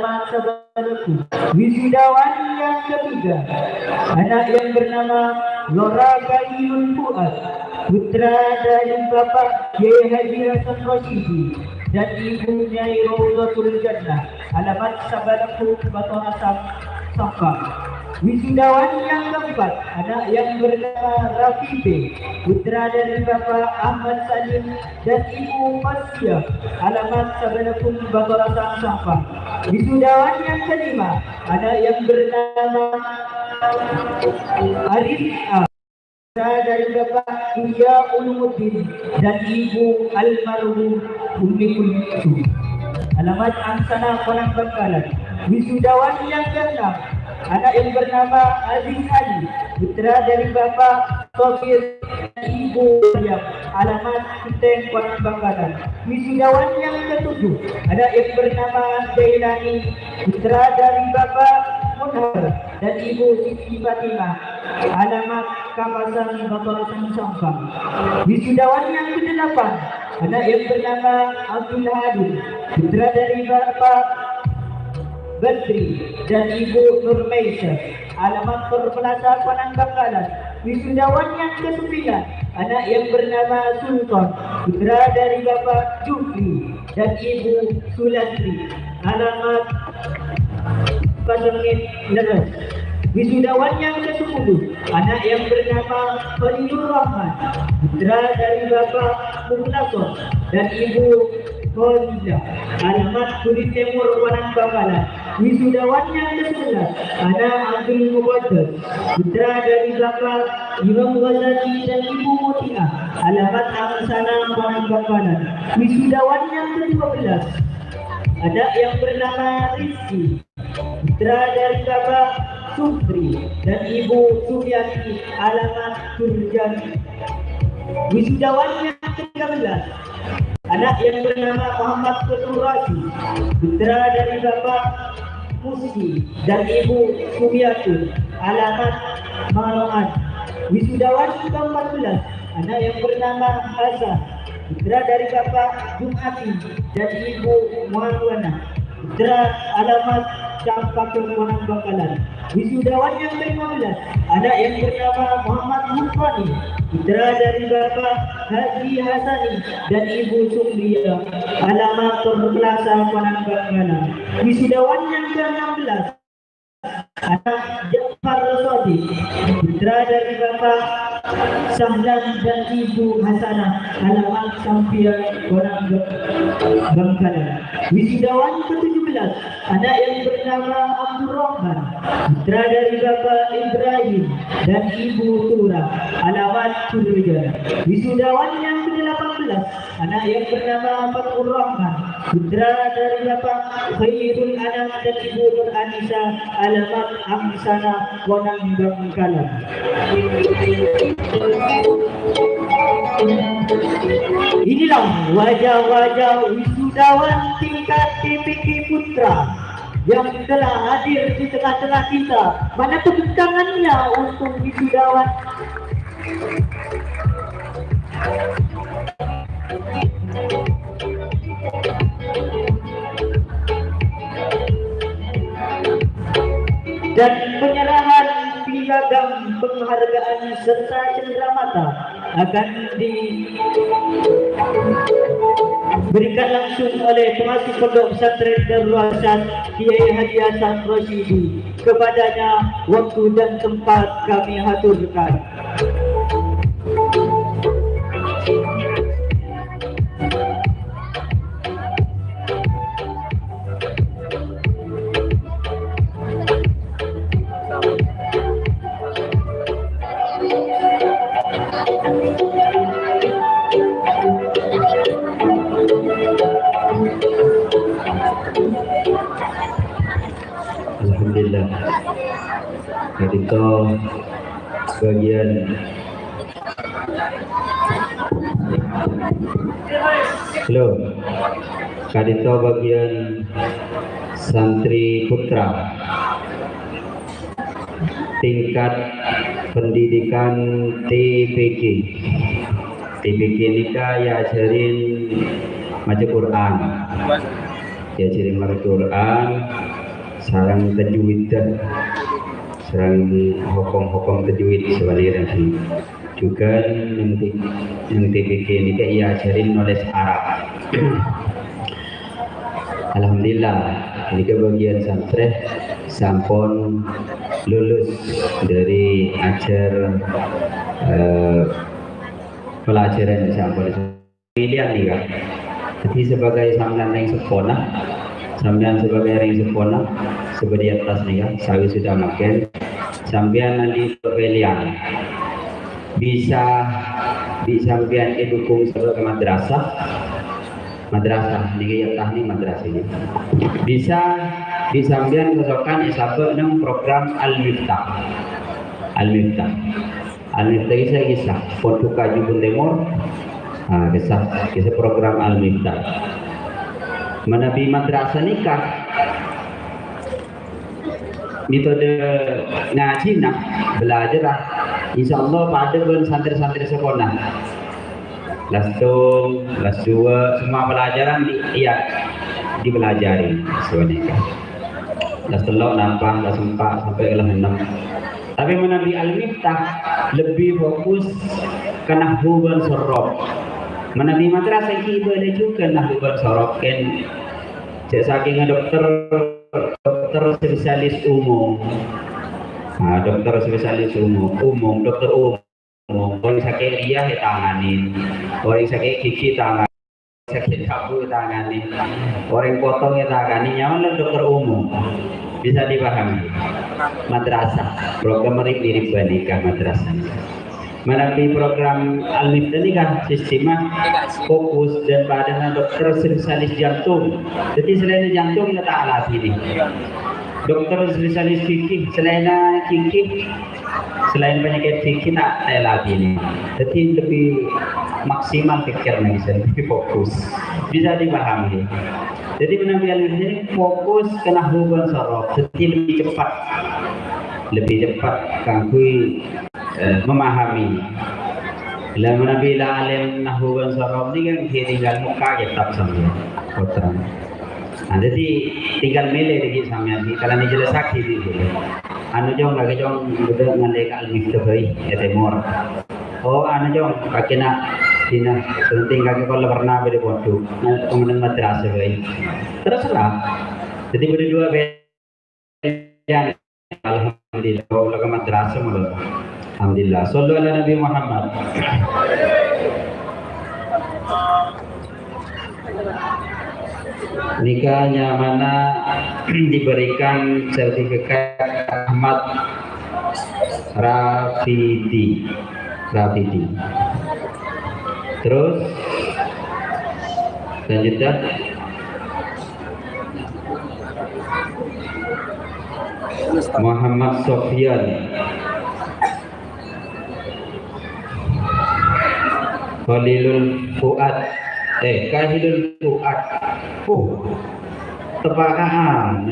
alamat sabaraku. Wisudawan yang ketiga, anak yang bernama Lora Kayun Fuad, putra dari Bapak Kiai Haji Hasan Rosyidi dan Ibu Nyai Rawdatul Jannah, alamat sabaraku Baton Asam Sampang. Wisudawan yang keempat, anak yang bernama Rafi B, putra dari Bapak Ahmad Salim dan Ibu Fasya, alamat Sabanakum Batorasang Sampang. Wisudawan yang kelima, anak yang bernama Arif A, putra dari Bapak Buya Ulumuddin dan Ibu Almarhum Umi Kulsum, alamat Angsana Konang Bangkalan. Wisudawan yang keenam, anak yang bernama Aziz Ali, putra dari Bapak Sofir dan Ibu Maryam, alamat Kuteng Konang Bangkalan. Wisudawan yang ketujuh, anak yang bernama Jailani, putra dari Bapak Munhar dan Ibu Siti Fatimah, alamat Kawasan Batorasang Sampang. Wisudawan yang kedelapan, anak yang bernama Abdul Hadim, putra dari Bapak Badri dan Ibu Nurmaisah, alamat Permelasa Konang Bangkalan. Wisudawan yang kesembilan, anak yang bernama Sultan, putra dari Bapak Jufri dan Ibu Sulastri, alamat Pasangit Leres. Wisudawan yang ke-10, anak yang bernama Fadilur Rahman, putra dari Bapak Muklasor dan Ibu Kholidah, alamat Kurit Timur Konang Bangkalan. Wisudawan yang ke-11, anak Abdul Muqaddas, putra dari Bapak Imam Ghazali dan Ibu Mutiah, alamat Angsana Konang Bangkalan. Wisudawan yang ke-12, anak yang bernama Rizki, putra dari Bapak Sufri dan Ibu Suryati, alamat Turjan. Wisudawan yang ke-13, anak yang bernama Muhammad Keturasi, putra dari Bapak Muski dan Ibu Suryati, alamat Manoan. Wisudawan ke-14, anak yang bernama Hasan, putra dari Bapak Jumati dan Ibu Muhammad, putra, alamat Campakul Konang Bangkalan. Wisudawan yang ke-15, anak yang bernama Muhammad Mufani, putra dari Bapak Haji Hasani dan Ibu Sumriya, alamat Permelasa Konang Bangkalan. Wisudawan yang ke-16, anak Jafar Sodi, putra dari Bapak Sahlan dan Ibu Hasanah, alamat Sampia Konang Bangkalan. Wisudawan ke-17, anak yang bernama Abdul Rahman, putra dari Bapak Ibrahim dan Ibu Tura, alamat Surya. Wisudawan yang ke-18, anak yang bernama Fathur Rahman, putra dari Bapak Khairul Anam dan Ibu Nur Anisa, alamat Angsana Konang Bangkalan. Inilah wajah-wajah wisudawan tingkat TPK Putra yang telah hadir di tengah-tengah kita. Mana tepuk tangannya untuk wisudawan? Dan penyerahan piagam penghargaan serta cenderamata akan diberikan langsung oleh pengasuh Pondok Pesantren Darul Hasan Kiai Haji Hasan Rosyidi. Kepadanya waktu dan tempat kami haturkan. Alhamdulillah. Ketika bagian kadito bagian santri putra tingkat pendidikan TPK nikah ya ajarin maca Quran diajari Al-Quran, sarang tajwid dan sarang hukum-hukum tajwid sebaliknya sih. Juga yang TPK ini kayak ia ajarin nulis Arab. Alhamdulillah, ini bagian santri sampun lulus dari ajar pelajaran sampun pilihan nih kan. Jadi sebagai sampean yang sekolah, sampean sebagai yang sekolah sebagai atas nih kan, saya sudah makan. Sampean nanti pilihan bisa sampean didukung sebagai madrasah ini ya tahni madrasah ini bisa disambian kesokan isabel nang program Al-Miftah kisah Portuka Jubun Timur kisah program Al-Miftah menabi madrasah nikah metode ngaji nak belajar insyaallah pada bulan santri-santri sekolah kelas 2 semua pelajaran dipelajari sebenarnya. Kelas 3 nambah kelas 4 sampai kelas 6. Tapi menabi Al-Miftah lebih fokus ke nahwu wal sorof. Menabi madrasah itu ada juga nahwu wal sorof kan saking dokter spesialis umum. Dokter spesialis umum, dokter umum. Orang sakit riah tanganin, orang sakit gigi tangan, sakit sabu tanganin, orang potong tanganin, nyaman dokter umum bisa dipahami. Madrasah program mirip bandingkan madrasah. Menapi program Al-Miftah ini kan sistemnya fokus dan pada dokter spesialis jantung. Jadi selain jantung kita tak alat ini. Dokter spesialis gigi selain gigi. Selain penyakit fikih tak latih ini, jadi lebih maksimal pikirnya, lebih fokus, bisa dipahami. Jadi penampilan ini fokus ke nahwu wal sorof, jadi lebih cepat kangkui memahami. Bila menampilan alim nahwu wal sorof ini kan dia tinggal muka kitab sambil kotoran. Nah, jadi tinggal milih lagi sambil kalau ini jelas sakit itu. Anu jong lagi jong udah ngalek Al-Miftah ya Timur. Oh anu jong kakina dina penting kaki kalau pernah beda bodoh. Nah kemudian madrasah bayi. Terserah. Jadi berdua beda. Alhamdulillah. Kalau ke madrasah malah. Alhamdulillah. Sallu ala Nabi Muhammad. Nikahnya mana diberikan sertifikat Ahmad Rafidi. Terus lanjutkan Muhammad Sofyan Khalilul Fuad Kahilul Fuad tepakaan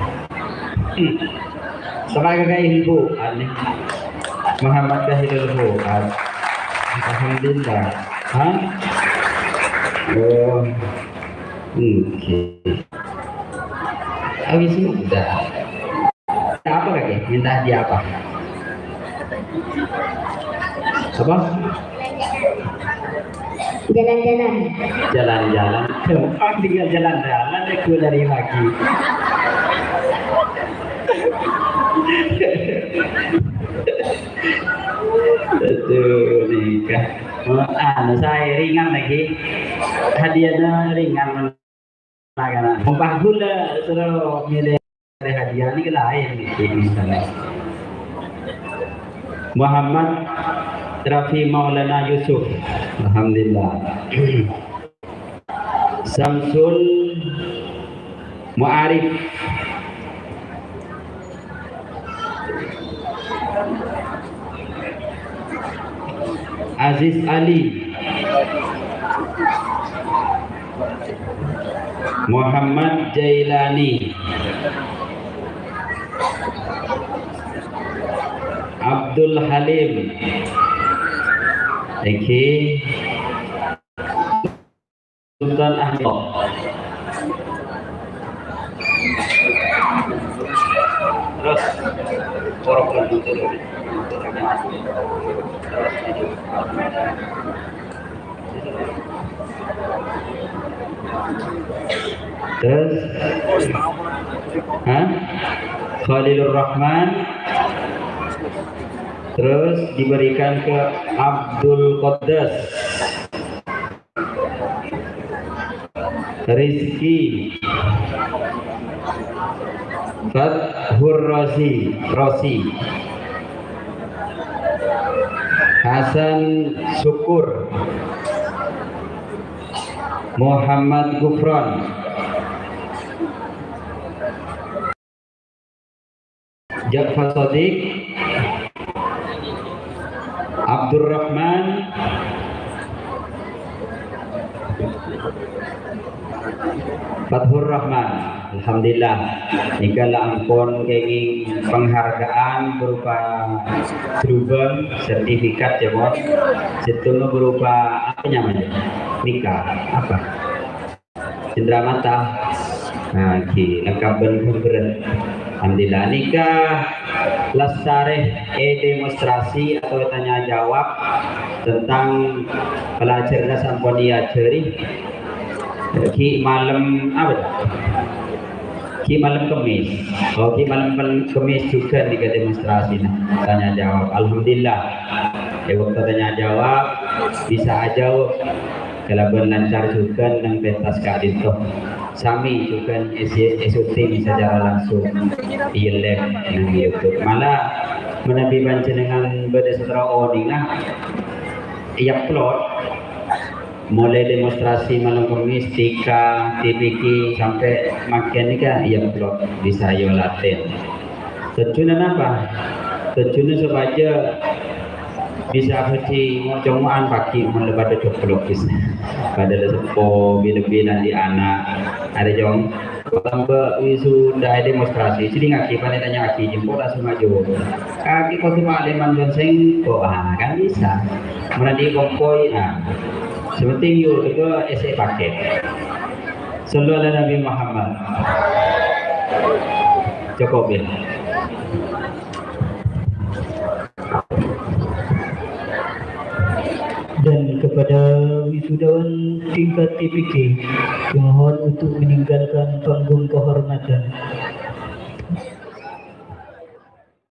tepakaan Kahilul Fuad Muhammad Kahilul Fuad. Alhamdulillah. Oh oke. Habis ini udah apa lagi? Minta dia apa? Jalan-jalan gampang, tinggal jalan-jalan aku dari lagi. Betul nikah. Saya ringan lagi, hadiahnya ringan. Mumpah gula suruh milih hadiah ini lain misalnya. Muhammad Rafi Maulana Yusuf. Alhamdulillah. Samsul Mu'arif. Aziz Ali. Muhammad Jailani. Abdul Halim. Sultan Ahmad. korok itu. Terus, Khalilur Rahman. Terus diberikan ke Abdul Qaddas. Rizki Fathur Rosi Hasan Syukur Muhammad Gufron Ja'far Shadiq Abdurrahman Fathur Rahman. Alhamdulillah nikala ampun kenging penghargaan berupa serubeng sertifikat ya bos, setuju berupa apa namanya nikah apa cendramata lengkap bener. Alhamdulillah nikah Lestari demonstrasi atau tanya jawab tentang pelajar sampun diajari ki malam apa? Ki malam Kemis. Ki malam Kemis juga di demonstrasi tanya jawab. Alhamdulillah. Waktu tanya jawab bisa aja kalau lancar juga nang pentas kadit toh. Sami juga SOT bisa secara langsung di live nang YouTube. Malah menabi panjenengan berdasar owning lah. Ia plot mulai demonstrasi malam Kemis tika TPK sampai makin ini kan ia plot bisa yo laten. Tujuan apa? Tujuan supaya bisa hati ngomongan pagi melebat coplokis pada sepo bila-bila di anak ada jong tambah sudah demonstrasi jadi ngaki pada tanya ngaki jempol langsung maju kaki kau cuma aleman bonseng kan bisa menadi kompoi sepenting yuk itu ese paket sallallahu Nabi Muhammad cukup ya. Dan kepada wisudawan tingkat TPK mohon untuk meninggalkan panggung kehormatan.